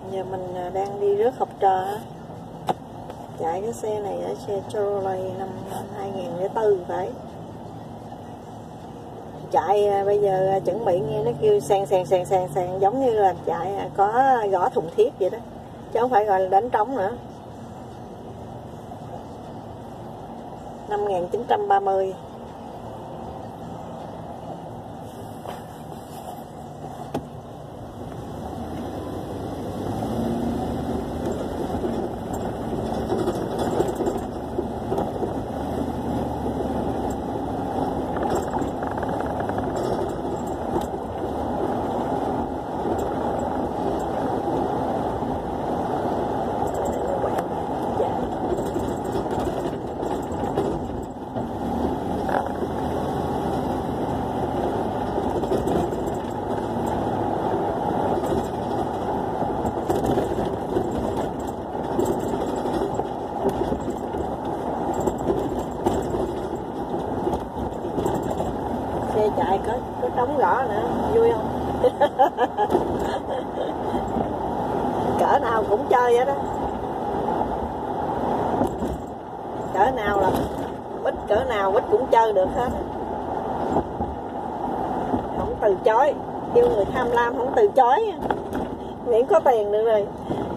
Giờ mình đang đi rước học trò á. Chạy cái xe này ở Chevrolet năm 2004 phải. Chạy bây giờ chuẩn bị nghe nó kêu sàn giống như là chạy có gõ thùng thiết vậy đó, chứ không phải gọi là đánh trống nữa. Năm 1930. Xe chạy có trống gõ nữa, vui không? Cỡ nào cũng chơi vậy đó. Cỡ nào là bích, cỡ nào bích cũng chơi được hết. Không từ chối, kêu người tham lam không từ chối, miễn có tiền được rồi.